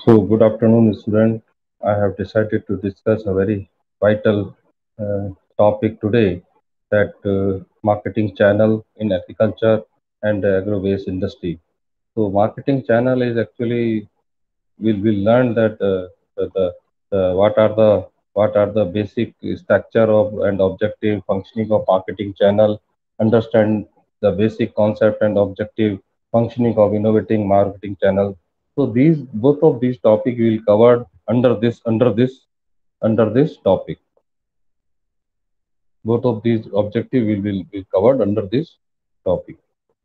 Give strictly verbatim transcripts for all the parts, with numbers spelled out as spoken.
So, good afternoon, student. I have decided to discuss a very vital uh, topic today that uh, marketing channel in agriculture and agro-based industry. So, marketing channel is actually we'll will learn that uh, the, the, the what are the what are the basic structure of and objective functioning of marketing channel, understand the basic concept and objective functioning of innovating marketing channel. So these both of these topic will covered under this under this under this topic. Both of these objective will will be covered under this topic.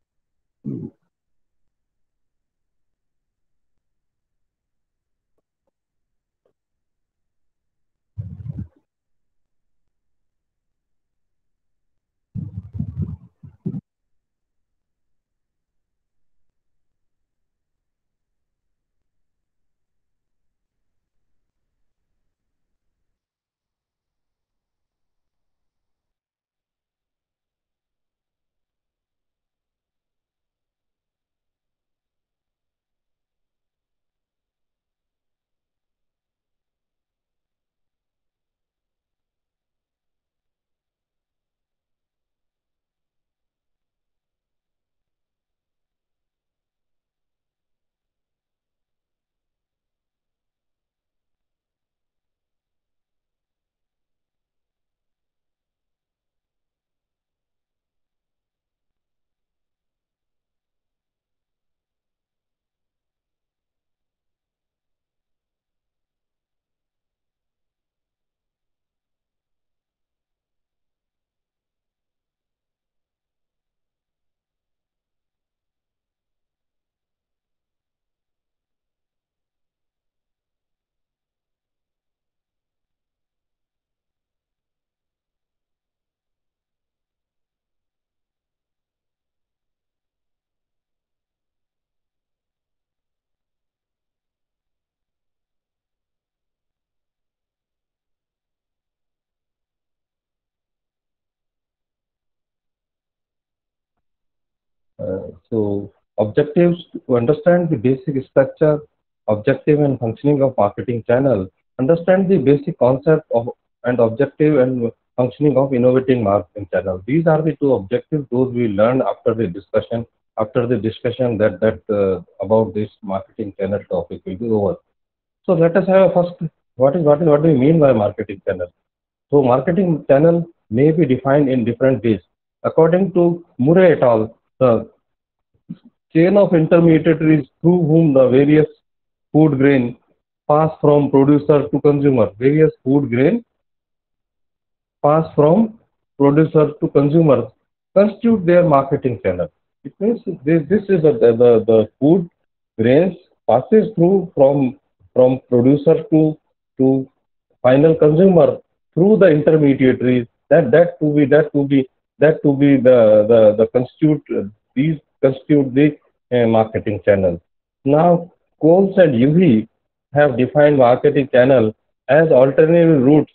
Uh, so objectives to understand the basic structure, objective and functioning of marketing channel, understand the basic concept of and objective and functioning of innovating marketing channel. These are the two objectives those we learned after the discussion after the discussion that that uh, about this marketing channel topic will be over. So let us have a first what is what is what do we mean by marketing channel? So marketing channel may be defined in different ways. According to Murray et al., the chain of intermediaries through whom the various food grain pass from producer to consumer. Various food grain pass from producer to consumer constitute their marketing channel. It means this, this is the, the, the food grains passes through from from producer to to final consumer through the intermediaries. That that to be that to be that to be the the, the constitute these constitute the uh, marketing channel. Now Coles and U V have defined marketing channel as alternative routes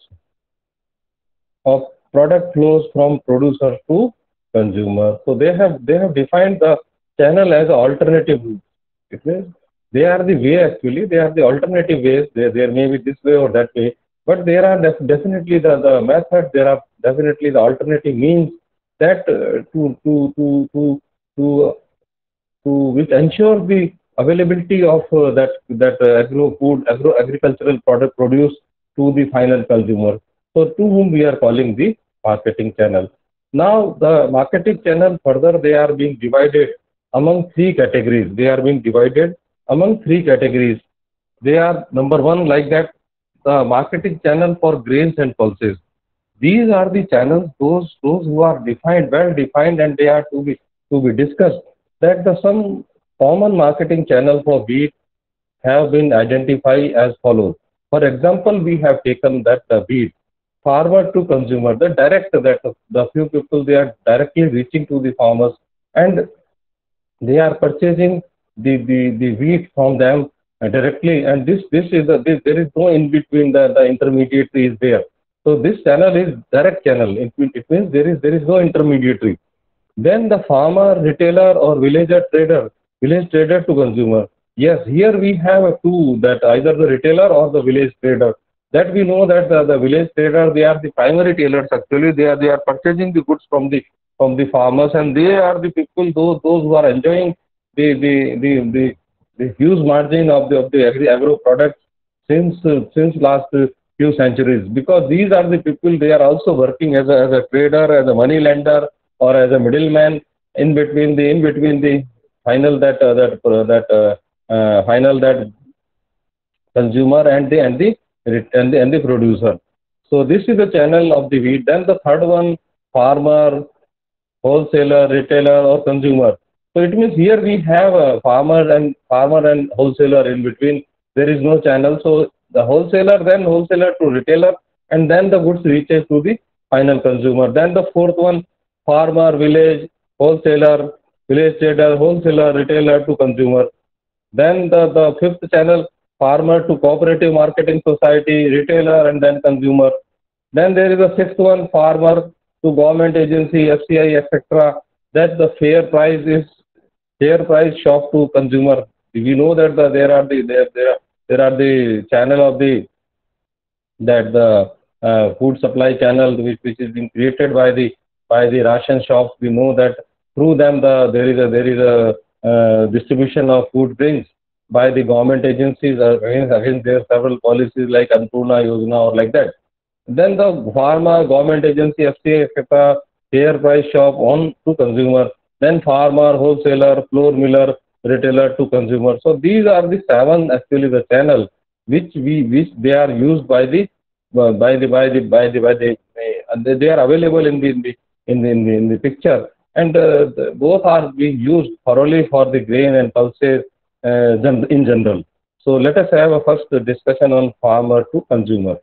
of product flows from producer to consumer. So they have they have defined the channel as alternative routes. It means they are the way actually they are the alternative ways. There there may be this way or that way, but there are def- definitely the the method. There are definitely the alternative means that uh, to to to to to to which ensure the availability of uh, that that uh, agro food agro agricultural product produced to the final consumer, so to whom we are calling the marketing channel. Now the marketing channel further they are being divided among three categories. They are being divided among three categories. They are number one, like that, the marketing channel for grains and pulses. These are the channels, those those who are defined, well defined, and they are to be to be discussed. That the some common marketing channel for wheat have been identified as follows. For example, we have taken that the wheat forward to consumer, the direct that the few people they are directly reaching to the farmers and they are purchasing the, the, the wheat from them uh, directly, and this this is the this, there is no in between, the, the intermediary is there. So this channel is direct channel. It, mean- it means there is there is no intermediary. Then the farmer, retailer or villager trader, village trader to consumer. Yes, here we have a two, that either the retailer or the village trader. That we know that the, the village trader, they are the primary tailors actually. They are they are purchasing the goods from the from the farmers, and they are the people those those who are enjoying the the the the, the huge margin of the of the agri agro products since uh, since last uh, few centuries. Because these are the people, they are also working as a as a trader, as a money lender, or as a middleman in between the in between the final that uh, that uh, that uh, uh, final that consumer and the and the and the, and the producer. So this is the channel of the wheat. Then the third one, farmer, wholesaler, retailer, or consumer. So it means here we have a farmer and farmer and wholesaler in between. There is no channel. So the wholesaler, then wholesaler to retailer, and then the goods reaches to the final consumer. Then the fourth one, farmer, village, wholesaler, village trader, wholesaler, retailer to consumer. Then the, the fifth channel, farmer to cooperative marketing society, retailer, and then consumer. Then there is a sixth one, farmer to government agency, F C I, et cetera. That the fair price is fair price shop to consumer. We know that the, there are the there there are, there are the channel of the that the uh, food supply channel which which is being created by the by the ration shops. We know that through them the there is a there is a uh, distribution of food grains by the government agencies uh, against against their several policies like Annapurna Yojana or like that. Then the pharma, government agency, F C I, et cetera, fair price shop on to consumer. Then farmer, wholesaler, flour miller, retailer to consumer. So these are the seven actually the channel which we which they are used by the uh, by the by the by the by the uh, they they are available in the in the in the, in the, in the picture, and uh, the, both are being used thoroughly for the grain and pulses uh, gen- in general. So let us have a first discussion on farmer to consumer.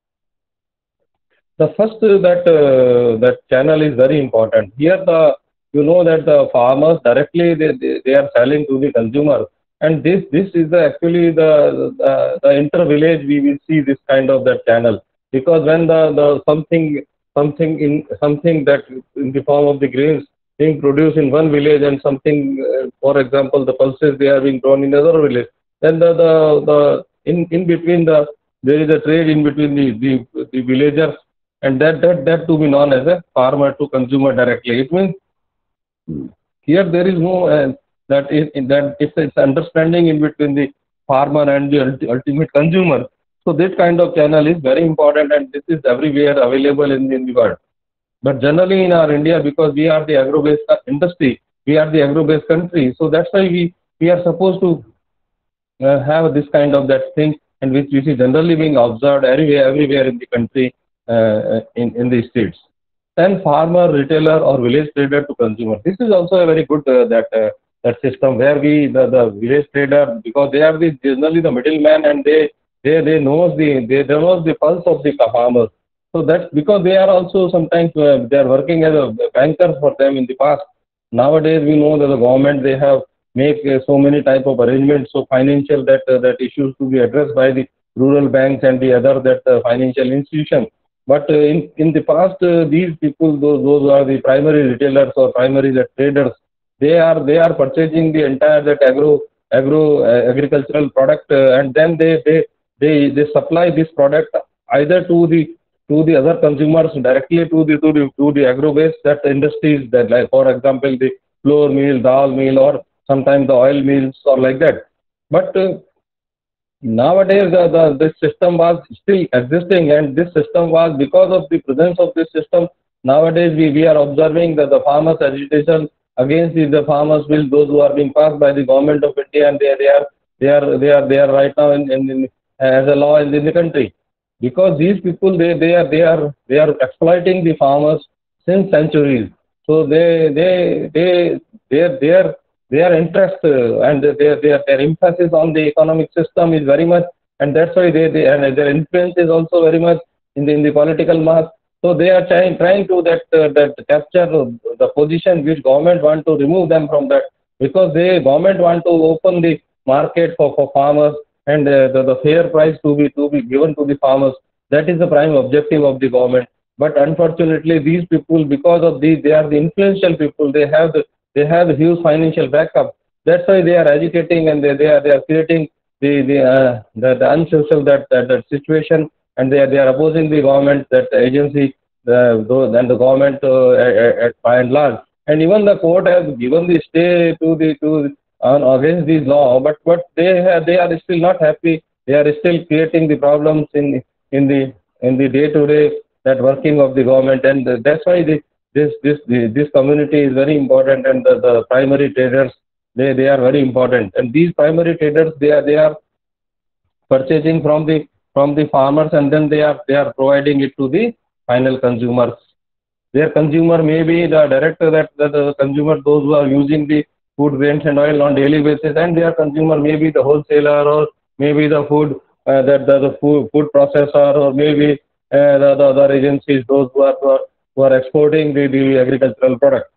The first uh, that uh, that channel is very important. Here the you know that the farmers directly they, they, they are selling to the consumer, and this this is the actually the the, the inter village we will see this kind of that channel. Because when the, the something something in something that in the form of the grains being produced in one village, and something uh, for example the pulses they are being grown in another village, then the the, the in in between the there is a trade in between the the, the villagers, and that that that to be known as a farmer to consumer directly. It means here there is no uh, that is that it's, it's understanding in between the farmer and the ulti- ultimate consumer. So this kind of channel is very important, and this is everywhere available in, in the world. But generally in our India, because we are the agro-based uh, industry, we are the agro-based country, so that's why we we are supposed to uh, have this kind of that thing, and which which is generally being observed everywhere everywhere in the country, uh, in in the states. Then farmer, retailer, or village trader to consumer. This is also a very good uh, that uh, that system where we the, the village trader, because they are the generally the middleman, and they they they knows the they, they knows the pulse of the farmers. So that's because they are also sometimes uh, they are working as a banker for them in the past. Nowadays we know that the government they have make uh, so many type of arrangements, so financial that uh, that issues to be addressed by the rural banks and the other that uh, financial institutions. But uh, in in the past, uh, these people, those those are the primary retailers or primary the traders. They are they are purchasing the entire that agro agro uh, agricultural product, uh, and then they they they they supply this product either to the to the other consumers directly to the to the to the agro based that industries, that like for example the flour mill, dal mill, or sometimes the oil mills or like that. But uh, nowadays, the, the, this system was still existing, and this system was because of the presence of this system. Nowadays, we, we are observing that the farmers' agitation against the, the farmers' bill, those who are being passed by the government of India, and they, they are they are they are they are right now in, in, in as a law in, in the country. Because these people they, they are they are they are exploiting the farmers since centuries. So they they they their their their interest uh, and their, their their emphasis on the economic system is very much, and that's why they, they and their influence is also very much in the in the political mass. So they are trying trying to that uh, that capture the position which government want to remove them from that, because they government want to open the market for, for farmers, and uh, the, the fair price to be to be given to the farmers. That is the prime objective of the government. But unfortunately, these people, because of these, they are the influential people. They have the they have a huge financial backup. That's why they are agitating, and they, they are they are creating the the uh, the, the unsocial that, that that situation, and they are they are opposing the government, that agency, the those and the government, uh, at, at by and large. And even the court has given the stay to the to on against this law, but but they have, they are still not happy. They are still creating the problems in in the in the day to day that working of the government, and that's why the this this the, this community is very important, and the, the primary traders, they they are very important. And these primary traders, they are they are purchasing from the from the farmers, and then they are they are providing it to the final consumers. Their consumer may be the director, that, that the consumer, those who are using the food grains and oil on daily basis, and their consumer may be the wholesaler, or maybe the food, uh, that the, the food, food processor, or maybe uh, the, the other agencies, those who are who are, who are exporting the, the agricultural product.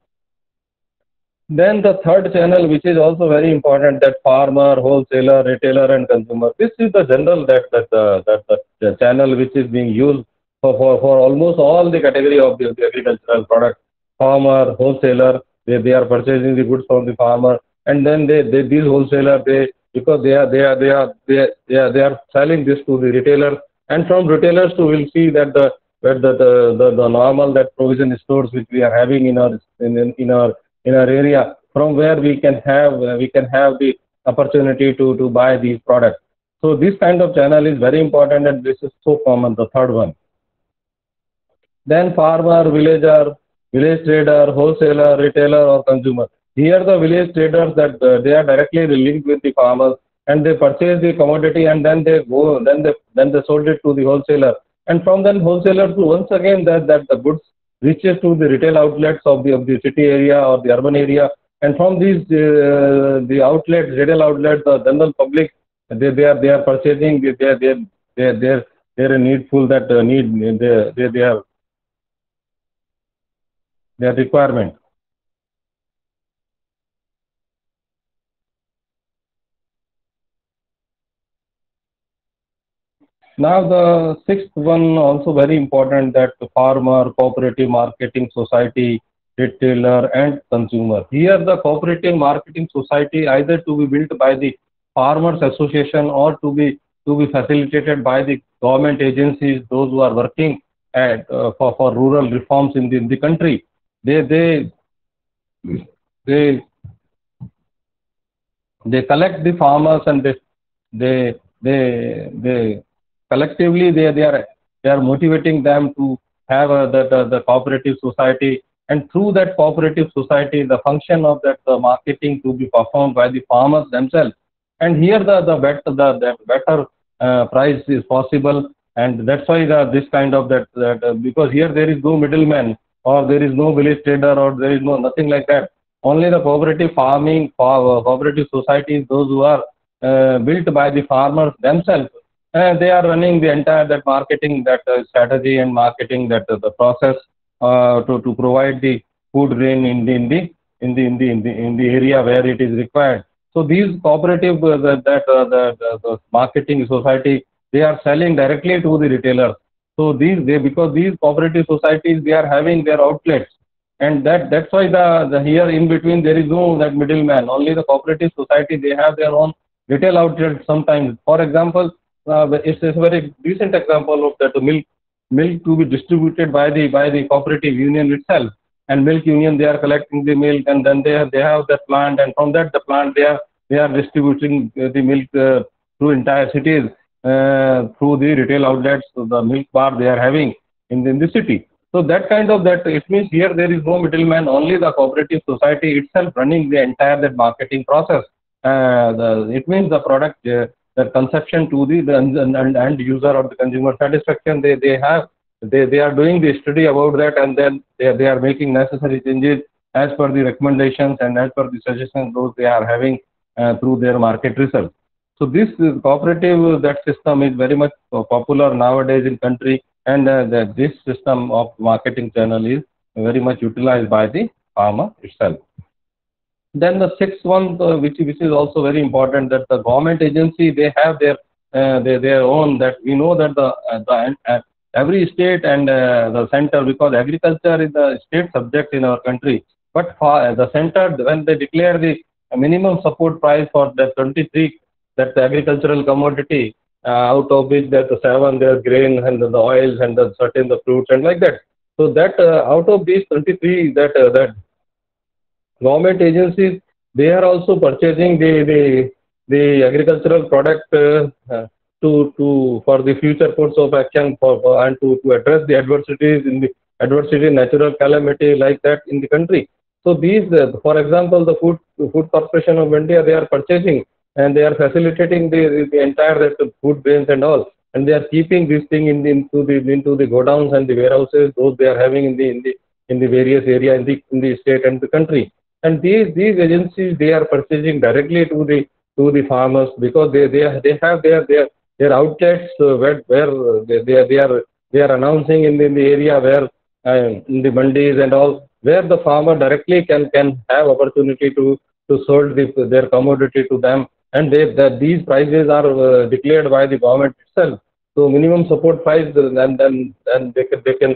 Then the third channel, which is also very important, that farmer, wholesaler, retailer, and consumer. This is the general that that uh, that, that the channel which is being used for, for, for almost all the category of the, the agricultural product. Farmer, wholesaler, they, they are purchasing the goods from the farmer, and then they, they these wholesaler, they, because they are they are they are they are, they are, they are selling this to the retailer, and from retailers too we'll see that the that the, the, the, the normal that provision stores which we are having in our in, in, in our in our area, from where we can have uh, we can have the opportunity to to buy these products. So this kind of channel is very important, and this is so common, the third one. Then farmer, villager, village trader, wholesaler, retailer, or consumer. Here the village traders, that uh, they are directly linked with the farmers, and they purchase the commodity, and then they go then they then they sold it to the wholesaler, and from then wholesaler to once again that that the goods reaches to the retail outlets of the of the city area or the urban area, and from these uh, the outlets, retail outlets, the general public, they they are they are purchasing, they they they they they they're needful that uh, need they they they are their requirement. Now the sixth one also very important, that the farmer, cooperative marketing society, retailer, and consumer. Here the cooperative marketing society either to be built by the farmers association, or to be to be facilitated by the government agencies, those who are working at uh, for, for rural reforms in the, in the country. They they they they collect the farmers, and they they they they collectively they they are they are motivating them to have a, the, the the cooperative society, and through that cooperative society the function of that the marketing to be performed by the farmers themselves. And here the the better the, the better uh, price is possible, and that's why the this kind of that, that uh, because here there is no middleman, or there is no village trader, or there is no nothing like that. Only the cooperative farming, co- cooperative societies, those who are uh, built by the farmers themselves, uh, they are running the entire that marketing, that uh, strategy and marketing, that uh, the process uh, to, to provide the food grain in the in the in the in the in the, in the area where it is required. So these cooperative uh, the, that uh, the, the, the marketing society, they are selling directly to the retailers. So these they, because these cooperative societies, they are having their outlets, and that that's why the, the here in between there is no that middleman. Only the cooperative society, they have their own retail outlets sometimes. For example, uh, it's, it's a very recent example of that, the milk milk to be distributed by the by the cooperative union itself. And milk union, they are collecting the milk, and then they have, they have that plant, and from that the plant, they are they are distributing uh, the milk uh, through entire cities, uh, through the retail outlets. So the milk bar they are having in the, in the city. So that kind of that, it means here there is no middleman, only the cooperative society itself running the entire that marketing process. Uh, the, it means the product, uh, the conception to the, the end, end user or the consumer satisfaction, they, they have, they, they are doing the study about that, and then they, they are making necessary changes as per the recommendations and as per the suggestions those they are having uh, through their market research. So this uh, cooperative, uh, that system is very much uh, popular nowadays in country, and uh, the, this system of marketing channel is very much utilized by the farmer itself. Then the sixth one, uh, which which is also very important, that the government agency, they have their uh, their, their own, that we know that the, uh, the uh, every state and uh, the center, because agriculture is the state subject in our country, but for the center, when they declare the a minimum support price for the twenty-three, that the agricultural commodity, uh, out of which that the seven, their grain and the oils and the certain the fruits and like that. So that uh, out of these twenty-three, that uh, that government agencies, they are also purchasing the the, the agricultural product, uh, uh, to to for the future course of action, for, for and to, to address the adversities in the adversity natural calamity like that in the country. So these, uh, for example, the food food corporation of India, they are purchasing and they are facilitating the, the entire that food grains and all, and they are keeping this thing in the, into the into the godowns and the warehouses those they are having in the in the in the various area in the in the state and the country. And these these agencies, they are purchasing directly to the to the farmers, because they they, are, they have their their their outlets, uh, where where they, they are they are they are announcing in the, in the area where, uh, in the mandis and all, where the farmer directly can can have opportunity to to sold the, their commodity to them, and they that these prices are uh, declared by the government itself. So minimum support price, uh, and then then they can they can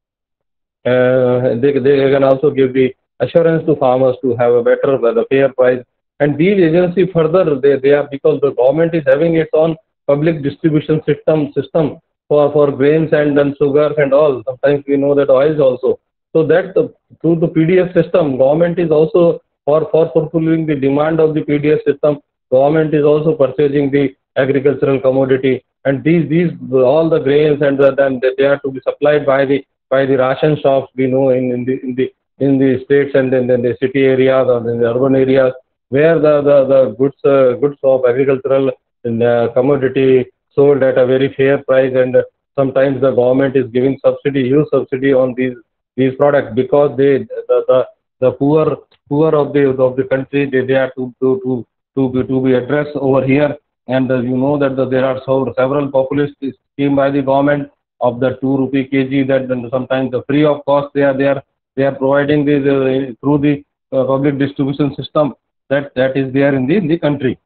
uh, they, they can also give the assurance to farmers to have a better, uh, fair price. And these agencies further, they, they are, because the government is having its own public distribution system system for, for grains and then sugars and all. Sometimes we know that oils also. So that the, through the P D S system, government is also, for, for fulfilling the demand of the P D S system, government is also purchasing the agricultural commodity. And these these all the grains and the, then they are to be supplied by the by the ration shops, we know, in, in the in the in the states and then in the city areas or in the urban areas, where the the, the goods uh, goods of agricultural uh, commodity sold at a very fair price. And uh, sometimes the government is giving subsidy, huge subsidy on these these products, because they the the, the poor poor of the of the country, they, they are to to to to be, to be addressed over here. And uh, you know that the, there are so several populist scheme by the government of the two rupee kg, that then sometimes the free of cost they are they are they are providing this, uh, through the uh, public distribution system, that that is there in the in the country.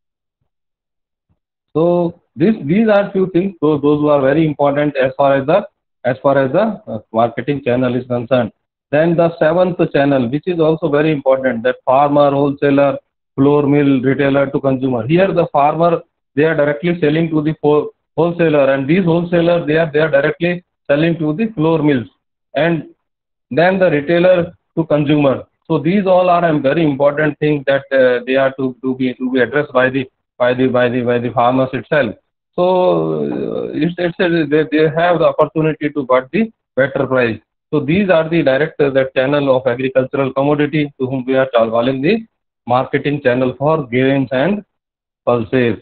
So this these are few things, those those who are very important as far as the as far as the uh, marketing channel is concerned. Then the seventh channel, which is also very important, that farmer, wholesaler, flour mill, retailer to consumer. Here the farmer, they are directly selling to the wholesaler, and these wholesalers, they are they are directly selling to the flour mills, and then the retailer to consumer. So these all are a very important things that uh, they are to, to be to be addressed by the by the by the by the farmers itself. So uh, it's, it's a, they, they have the opportunity to get the better price. So these are the direct uh, the channel of agricultural commodity, to whom we are calling the marketing channel for grains and pulses.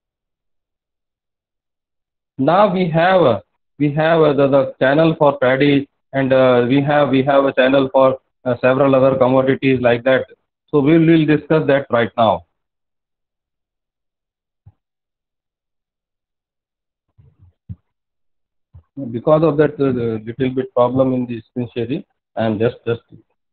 Now we have uh, we have uh, the, the channel for paddy, and uh, we have we have a channel for uh, several other commodities like that. So we will discuss that right now. Because of that uh, little bit problem in the screen sharing, I am just just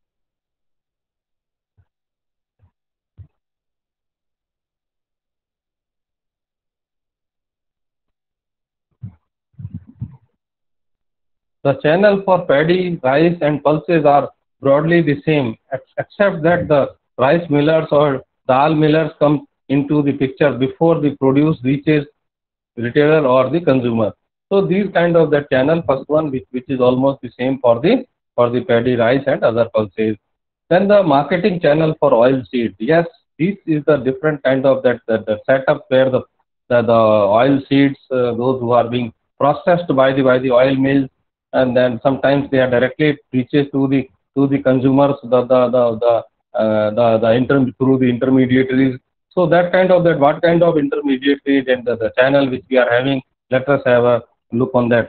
the channel for paddy, rice and pulses are broadly the same, ex except that the rice millers or dal millers come into the picture before the produce reaches retailer or the consumer. So these kind of the channel, first one, which, which is almost the same for the for the paddy, rice and other pulses. Then the marketing channel for oil seeds. Yes, this is the different kind of that, that the setup where the the, the oil seeds, uh, those who are being processed by the by the oil mills, and then sometimes they are directly reaches to the to the consumers, the the the the uh, the, the inter through the intermediaries. So that kind of that what kind of intermediaries and the, the channel which we are having, let us have a look on that.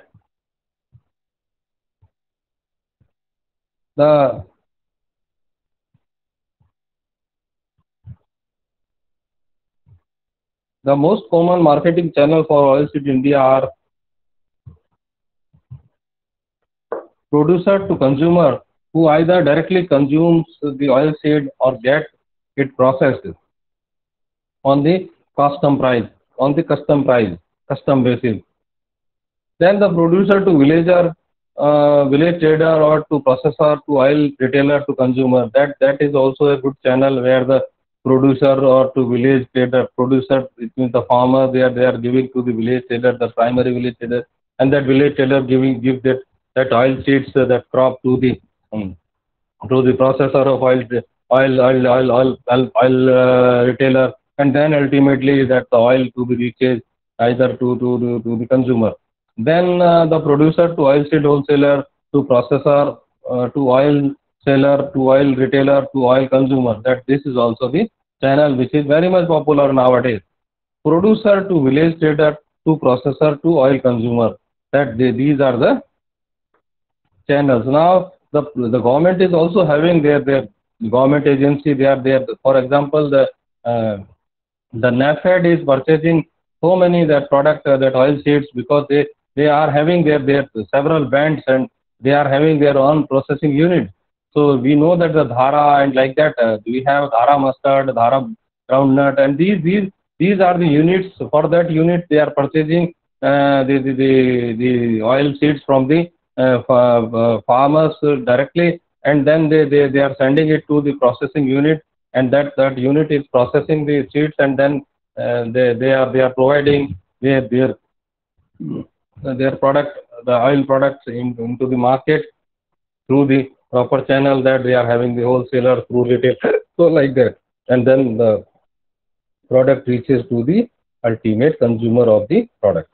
The the most common marketing channel for oilseed in India are producer to consumer, who either directly consumes the oilseed or get it processed on the custom price, on the custom price, custom basis. Then the producer to villager, uh, village trader, or to processor to oil retailer to consumer. That that is also a good channel where the producer or to village trader. Producer, it means the farmer, they are they are giving to the village trader, the primary village trader, and that village trader giving give that that oil seeds, uh, that crop to the um, to the processor of oil oil oil oil oil, oil, oil uh, retailer, and then ultimately that the oil to be reaches either to to, to, to the consumer. Then uh, the producer to oil seed wholesaler to processor, uh, to oil seller to oil retailer to oil consumer. That this is also the channel which is very much popular nowadays. Producer to village trader to processor to oil consumer. That they, these are the channels. Now the the government is also having their their government agency. They are there. For example, the uh, the NAFED is purchasing so many that product, uh, that oil seeds, because they they are having their their several bands, and they are having their own processing unit. So we know that the Dhara and like that, uh, we have Dhara mustard, Dhara groundnut, and these these these are the units. For that unit they are purchasing uh, the, the the the oil seeds from the uh, fa- uh, farmers uh, directly, and then they, they they are sending it to the processing unit, and that that unit is processing the seeds, and then uh, they they are they are providing their their their product, the oil products, in, into the market through the proper channel, that they are having the wholesaler through retail, so like that, and then the product reaches to the ultimate consumer of the product.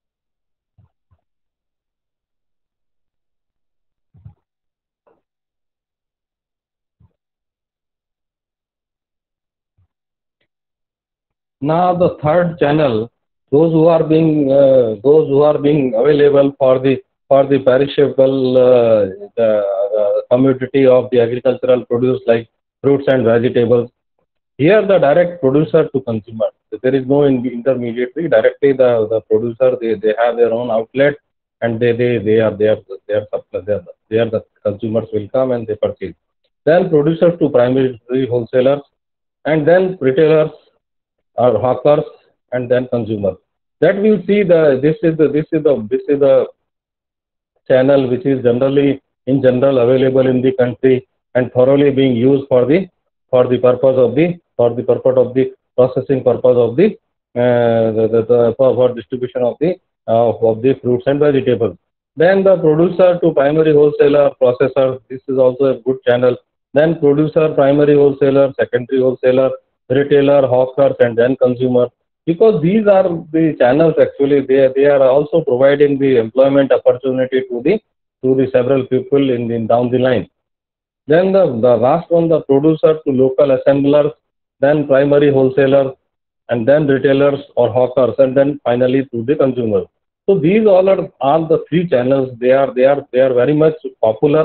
Now the third channel, those who are being uh, those who are being available for the for the perishable uh, the, uh, commodity of the agricultural produce like fruits and vegetables. Here the direct producer to consumer. There is no in- intermediary. Directly the, the producer, they, they have their own outlet, and they they, they are they are they are supply they are, they are the consumers will come and they purchase. Then producers to primary wholesalers, and then retailers or hawkers, and then consumers. That we see the this is the this is the this is the channel which is generally in general available in the country, and thoroughly being used for the for the purpose of the for the purpose of the processing purpose of the, uh, the, the, the for, for distribution of the uh, of the fruits and vegetables. Then the producer to primary wholesaler processor, this is also a good channel. Then producer, primary wholesaler, secondary wholesaler, retailer, hawkers, and then consumer, because these are the channels. Actually they they are also providing the employment opportunity to the to the several people in, in down the line. Then the, the last one, the producer to local assemblers, then primary wholesalers, and then retailers or hawkers, and then finally to the consumers. So these all are, are the three channels. They are they are they are very much popular.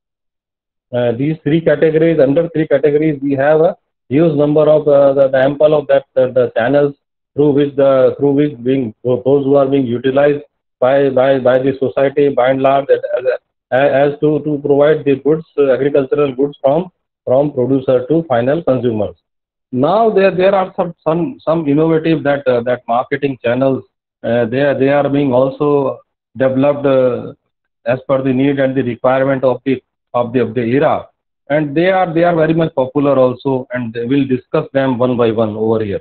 Uh, these three categories, under three categories, we have a huge number of uh, the, the ample of that uh, the channels through which the through which being those who are being utilized by by by the society by and large, as, as, as to to provide the goods, uh, agricultural goods, from from producer to final consumers. Now there there are some some some innovative that uh, that marketing channels. Uh, they are they are being also developed uh, as per the need and the requirement of the of the of the era, and they are they are very much popular also, and we'll discuss them one by one over here.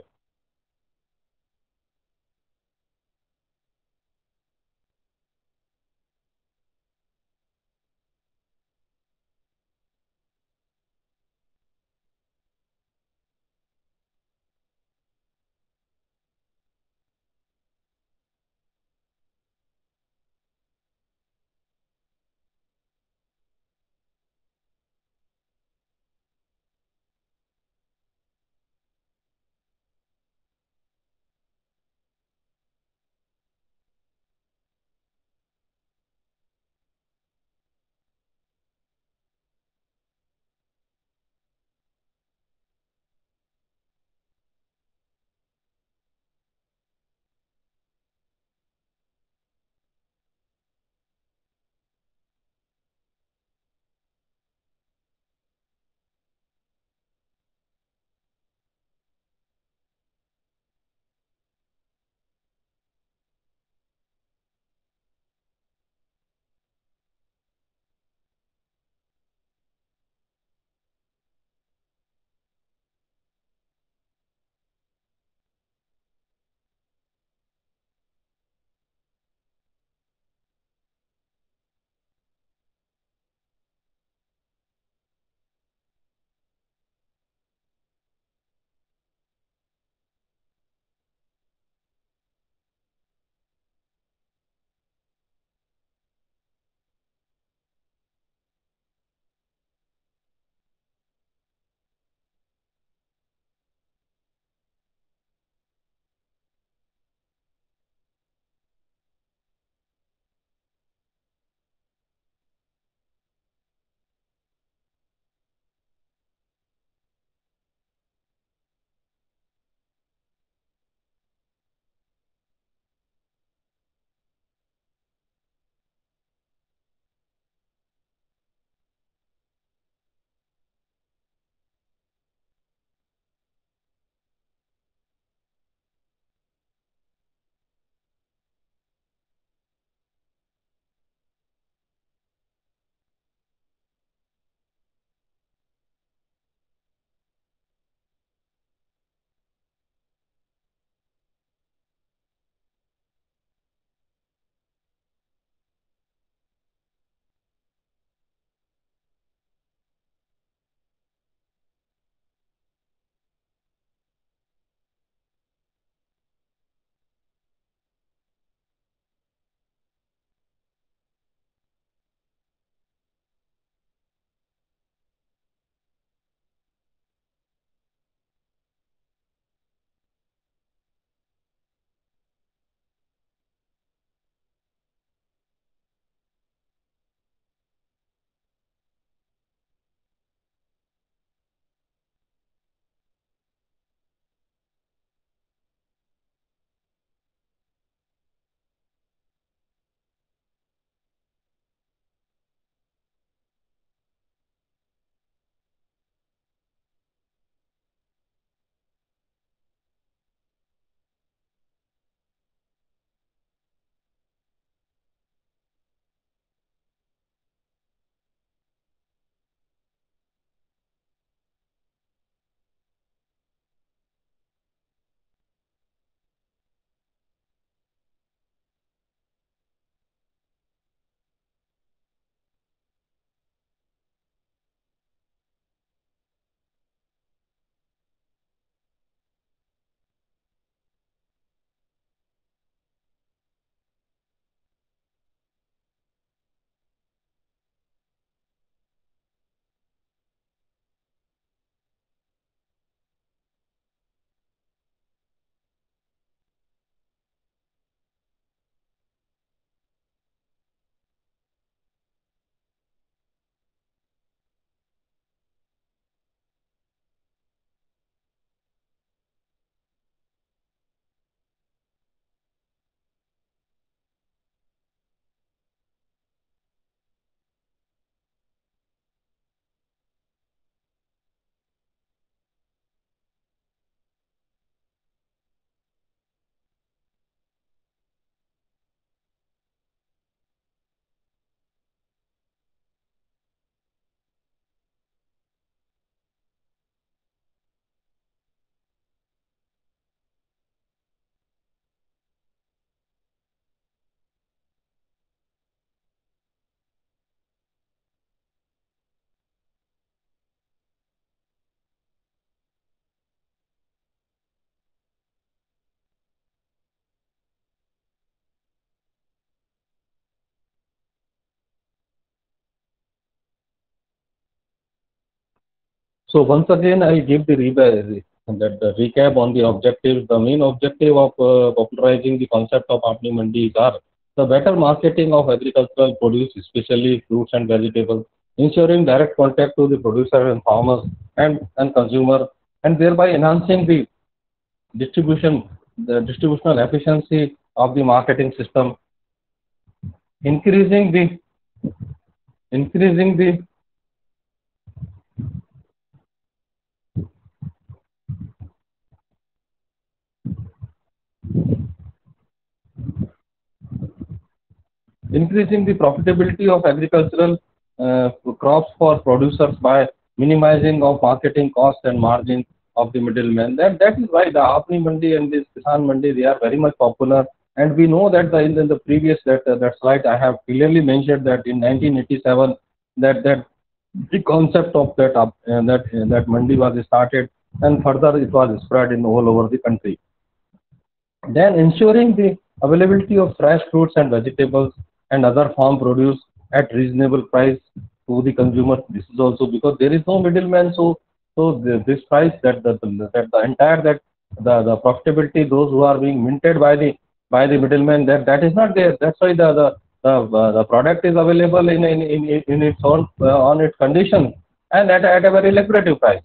So once again, I give the, re that the recap on the objectives. The main objective of uh, popularizing the concept of Apni Mandis are the better marketing of agricultural produce, especially fruits and vegetables, ensuring direct contact to the producer and farmers and, and consumer, and thereby enhancing the distribution, the distributional efficiency of the marketing system, increasing the increasing the increasing the profitability of agricultural uh, crops for producers by minimizing of marketing costs and margin of the middlemen. That that is why the Apni Mandi and this Kisan Mandi, they are very much popular. And we know that the, in, the, the previous that uh, that slide I have clearly mentioned that in nineteen eighty-seven that that the concept of that uh, that uh, that mandi was started, and further it was spread in all over the country. Then ensuring the availability of fresh fruits and vegetables and other farm produce at reasonable price to the consumer. This is also because there is no middleman. So, so the, this price that the, the that the entire that the, the profitability, those who are being minted by the by the middleman, that that is not there. That's why the the the, uh, the product is available in in, in, in its own uh, on its conditions and at, at a very lucrative price.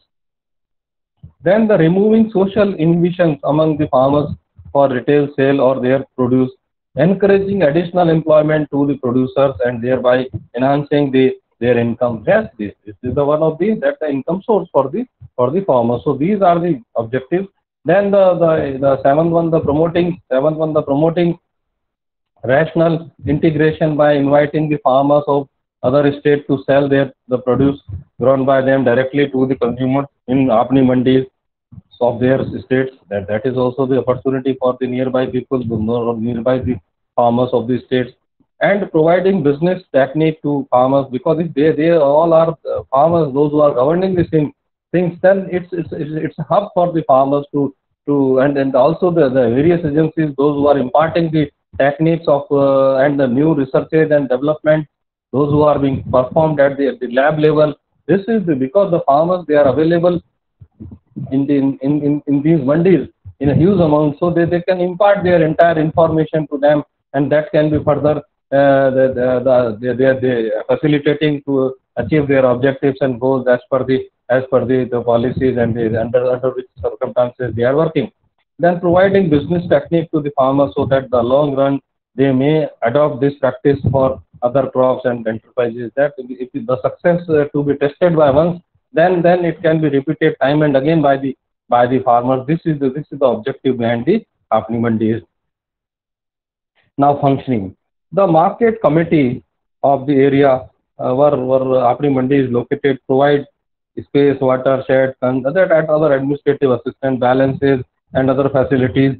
Then the removing social inhibitions among the farmers for retail sale or their produce, encouraging additional employment to the producers and thereby enhancing the their income. Yes, this, this is the one of the that the income source for the for the farmers. So these are the objectives. Then the the, the seventh one, the promoting seventh one, the promoting rational integration by inviting the farmers of other states to sell their the produce grown by them directly to the consumers in Apni Mandis of their states. That that is also the opportunity for the nearby people, the nearby the farmers of the states, and providing business technique to farmers, because if they they all are uh, farmers, those who are governing these things, things then it's it's it's it's a hub for the farmers to to and and also the, the various agencies, those who are imparting the techniques of uh, and the new researches and development, those who are being performed at the, at the lab level. This is the, because the farmers, they are available in, the, in, in, in these mandis in a huge amount, so they, they can impart their entire information to them, and that can be further uh, the, the, the, they, they facilitating to achieve their objectives and goals as per the as per the, the policies and the, under, under which circumstances they are working. Then providing business technique to the farmers so that the long run they may adopt this practice for other crops and enterprises. That if the success uh, to be tested by once, then then it can be repeated time and again by the by the farmers. This is the this is the objective behind the Apni Mandis. Now functioning, the market committee of the area uh, where where Apni Mandi is located provide space, water, sheds, and other other administrative assistance, balances, and other facilities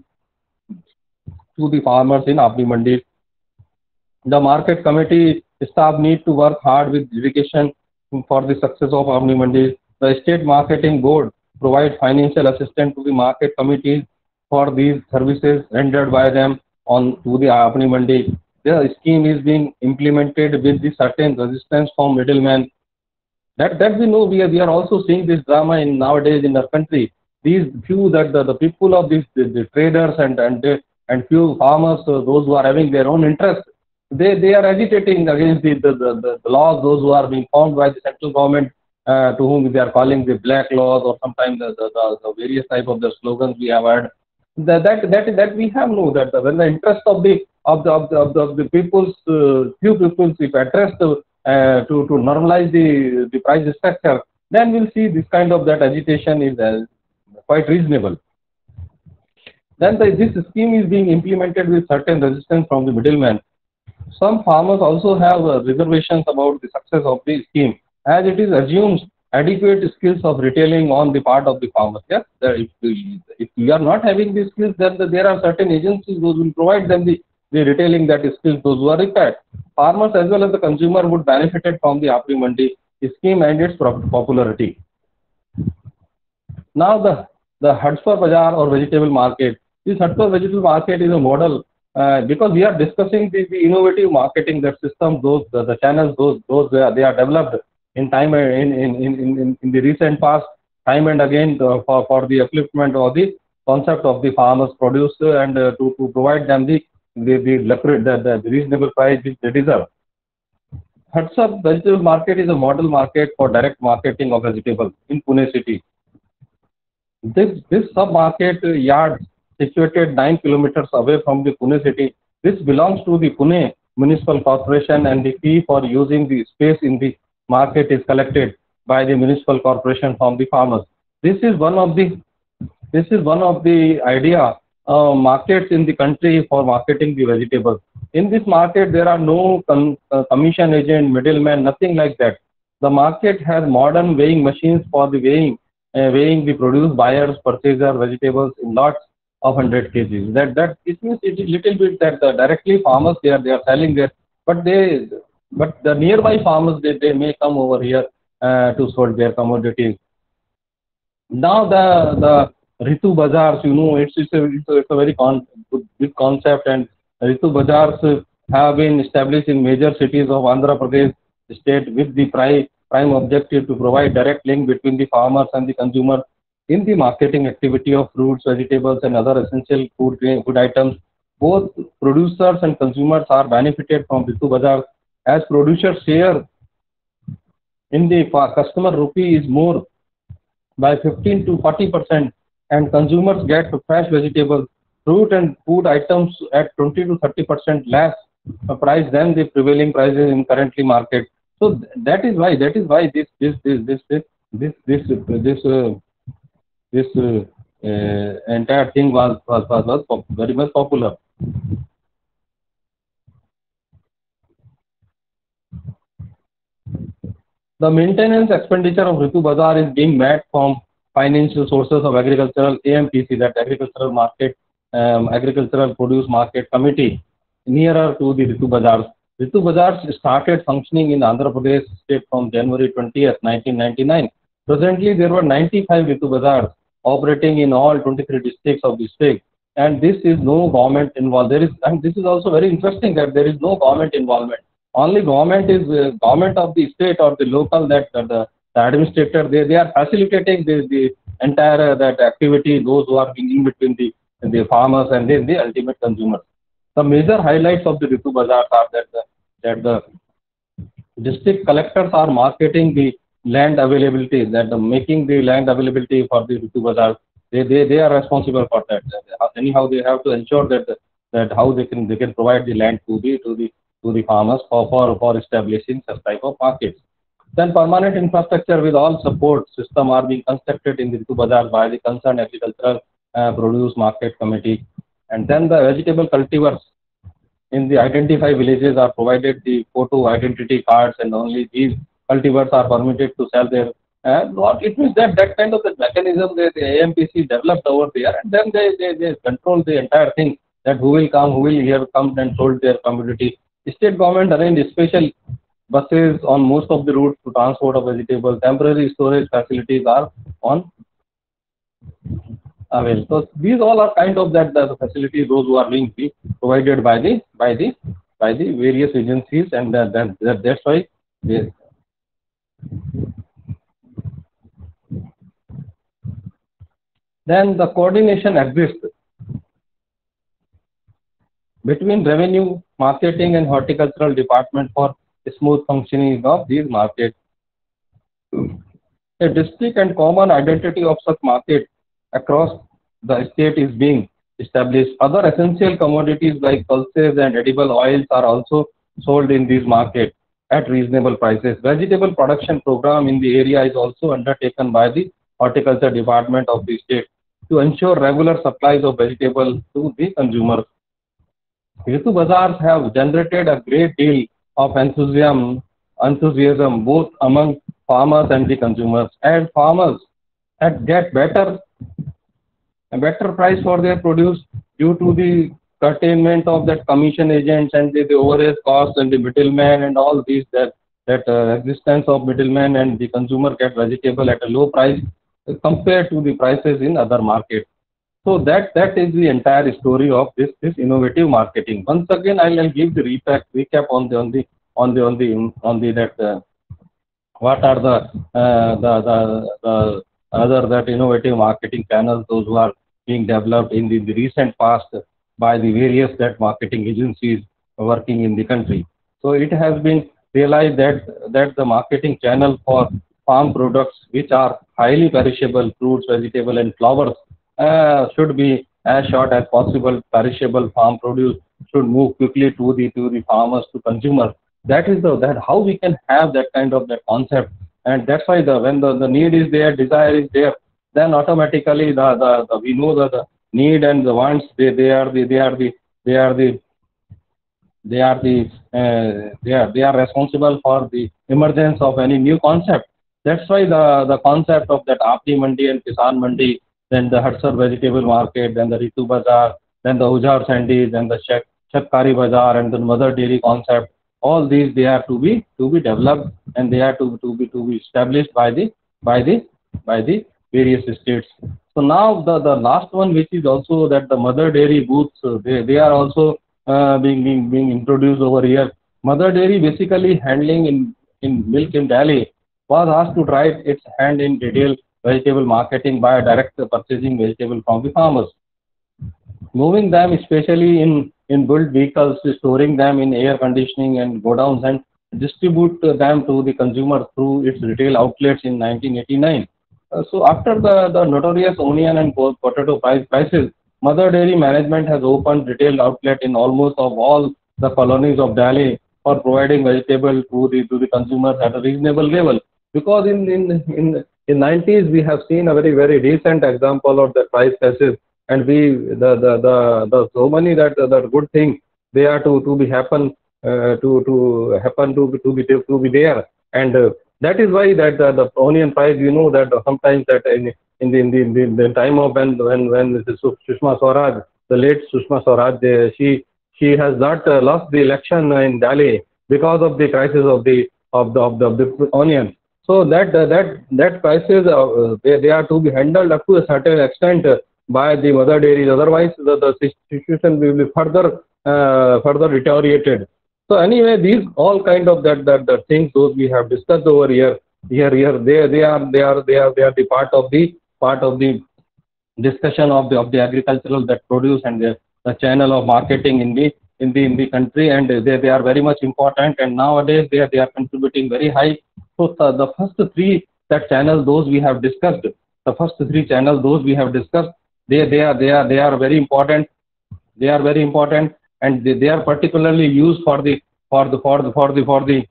to the farmers in Apni Mandi. The market committee staff need to work hard with dedication for the success of Apni Mandi. The state marketing board provide financial assistance to the market committees for these services rendered by them on to the Apni Mandi. The scheme is being implemented with the certain resistance from middlemen. That that we know, we are, we are also seeing this drama in nowadays in our country. These few that the, the people of these the, the traders and and and few farmers, uh, those who are having their own interest, they they are agitating against the the, the, the laws, those who are being formed by the central government, uh, to whom they are calling the black laws, or sometimes the, the, the, the various type of the slogans we have heard. That that that, that we have know that when the interest of the of the of the, of the, of the people's uh, few people's if addressed uh, to to normalize the the price structure, then we'll see this kind of that agitation is uh, quite reasonable. Then the, this scheme is being implemented with certain resistance from the middlemen. Some farmers also have uh, reservations about the success of the scheme, as it is assumes adequate skills of retailing on the part of the farmers. Yes, uh, if, if we are not having these skills, then the, there are certain agencies those will provide them the, the retailing that skills those who are required. Farmers as well as the consumer would benefited from the Apni Mandi scheme and its popularity. Now the the Hadspur Bazaar or vegetable market. This Hadspur vegetable market is a model uh, because we are discussing the, the innovative marketing that system, those the, the channels, those those they are, they are developed in time in in, in, in, in the recent past, time and again uh, for, for the upliftment of the concept of the farmers produce uh, and uh, to, to provide them the the, the, the, the reasonable price which they deserve. Hudson Vegetable Market is a model market for direct marketing of vegetables in Pune city. This this sub-market yard situated nine kilometers away from the Pune city. This belongs to the Pune Municipal Corporation, and the fee for using the space in the market is collected by the municipal corporation from the farmers. This is one of the this is one of the idea uh, markets in the country for marketing the vegetables. In this market, there are no com uh, commission agent, middleman, nothing like that. The market has modern weighing machines for the weighing uh, weighing the produce, buyers, purchaser, vegetables in lots of one hundred kgs. That that it means it is little bit that uh, directly farmers they are they are selling there, but they but the nearby farmers they, they may come over here uh, to sell their commodities. Now the the Ritu Bazaars, you know, it's it's a, it's a, it's a very con good, big concept, and Ritu Bazaars uh, have been established in major cities of Andhra Pradesh state with the prime prime objective to provide direct link between the farmers and the consumer in the marketing activity of fruits, vegetables, and other essential food food items. Both producers and consumers are benefited from Ritu Bazaar as producers share in the customer rupee is more by fifteen to forty percent, and consumers get fresh vegetables, fruit and food items at twenty to thirty percent less price than the prevailing prices in currently market. So that is why that is why this this this this this this this this uh, this uh, uh, entire thing was was was, was very much popular. The maintenance expenditure of Ritu Bazaar is being met from financial sources of agricultural A M P C, that agricultural market, um, agricultural produce market committee, nearer to the Ritu Bazaars. Ritu Bazaars started functioning in Andhra Pradesh state from January twentieth, nineteen ninety-nine. Presently, there were ninety-five Ritu Bazaars operating in all twenty-three districts of the state, and this is no government involved. There is, and this is also very interesting that there is no government involvement. Only government is uh, government of the state or the local that uh, the, the administrator they, they are facilitating the, the entire uh, that activity, those who are in between the the farmers and then the ultimate consumers. The major highlights of the Ritu Bazaar are that the, that the district collectors are marketing the land availability, that the making the land availability for the Ritu Bazaar. They, they they are responsible for that. Anyhow, they have to ensure that that how they can they can provide the land to the to the to the farmers for, for, for establishing such type of markets. Then permanent infrastructure with all support system are being constructed in the Ritu Bazaar by the concerned agricultural uh, produce market committee. And then the vegetable cultivars in the identified villages are provided the photo identity cards, and only these cultivars are permitted to sell their uh, what it means that that kind of the mechanism that the A M P C developed over there, and then they, they, they control the entire thing, that who will come, who will here come and sold their commodity. State government arranged special buses on most of the routes to transport of vegetables. Temporary storage facilities are on available. So these all are kind of that the facilities those who are being provided by the by the by the various agencies, and that, that, that that's why they, then the coordination exists between revenue, marketing, and horticultural department for smooth functioning of these markets. A district and common identity of such market across the state is being established. Other essential commodities like pulses and edible oils are also sold in these markets at reasonable prices. Vegetable production program in the area is also undertaken by the horticulture department of the state to ensure regular supplies of vegetables to the consumers. Ritu Bazaars have generated a great deal of enthusiasm, enthusiasm both among farmers and the consumers. And farmers get better, a better price for their produce due to the curtailment of that commission agents and the, the overhead costs and the middleman and all these, that that uh, existence of middleman, and the consumer get vegetable at a low price compared to the prices in other markets. So that that is the entire story of this this innovative marketing. Once again, I'll, I'll give the recap recap on the on the on the on the on the that uh, what are the, uh, the the the another that innovative marketing channels, those who are being developed in the, the recent past by the various that marketing agencies working in the country. So it has been realized that that the marketing channel for farm products which are highly perishable, fruits, vegetable, and flowers, uh, should be as short as possible. Perishable farm produce should move quickly to the to the farmers, to consumers. That is the that how we can have that kind of that concept. And that's why the when the, the need is there, desire is there, then automatically the, the, the we know that the need and the wants, they, they are the they are the they are the they are the uh, they are they are responsible for the emergence of any new concept. That's why the the concept of that Apni Mandi and Kisan Mandi, then the Hatsar vegetable market, then the Ritu Bazaar, then the Ujar Sandis, then the Shak Shakkari Bazaar, and the mother dairy concept. All these they are to be to be developed, and they are to to be to be established by the by the by the various states. So now the the last one, which is also that the mother dairy booths, uh, they they are also uh, being, being being introduced over here. Mother Dairy, basically handling in, in milk in Delhi, was asked to try its hand in retail vegetable marketing by direct purchasing vegetable from the farmers, moving them especially in, in built vehicles, storing them in air conditioning and godowns, and distribute them to the consumer through its retail outlets in nineteen eighty-nine. Uh, so after the, the notorious onion and potato price crisis, Mother Dairy management has opened retail outlet in almost of all the colonies of Delhi for providing vegetable to the to the consumers at a reasonable level. Because in in in in nineties we have seen a very very recent example of the price crisis, and we the the the, the so many that that good thing they are to to be happen, uh, to to happen to be to be to be there. And uh, that is why that uh, the onion price, you know, that sometimes that in in the in the, in the, in the time of when when when the Sushma Swaraj, the late Sushma Swaraj, they, she she has not uh, lost the election in Delhi because of the crisis of the of the of the, of the onion. So that uh, that that crisis, uh, they, they are to be handled up to a certain extent uh, by the mother dairies. Otherwise, the, the situation will be further uh, further deteriorated. So anyway, these all kind of that that, that things those we have discussed over here here here they they are they are they are they are the part of the part of the discussion of the of the agricultural that produce, and the, the channel of marketing in the in the in the country, and they, they are very much important, and nowadays they are they are contributing very high. So the, the first three that channel those we have discussed, the first three channels those we have discussed, they they are they are they are very important. They are very important, and they, they are particularly used for the for the for the for the for the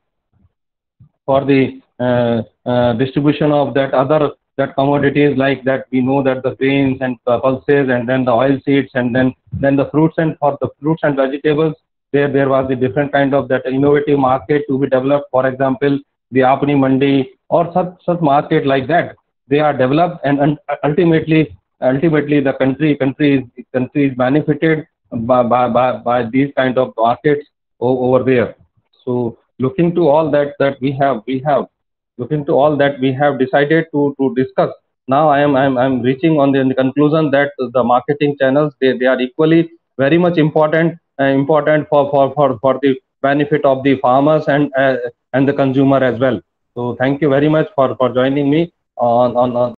for the uh, uh, distribution of that other that commodities, like that we know that the grains and uh, pulses, and then the oil seeds, and then then the fruits, and for the fruits and vegetables, there there was a different kind of that innovative market to be developed. For example, the Apni Mandi or such such market like that, they are developed, and, and ultimately ultimately the country country is country is benefited by by, by, by these kind of markets over there. So looking to all that that we have we have looking to all that we have decided to to discuss. Now I am I'm I'm reaching on the, the conclusion that the marketing channels, they, they are equally very much important, uh, important for, for for for the benefit of the farmers and uh, and the consumer as well. So thank you very much for for joining me on on, on